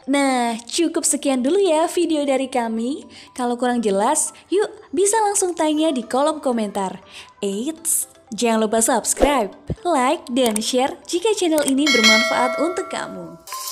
Nah, cukup sekian dulu ya video dari kami. Kalau kurang jelas, yuk bisa langsung tanya di kolom komentar. Eits, jangan lupa subscribe, like, dan share jika channel ini bermanfaat untuk kamu.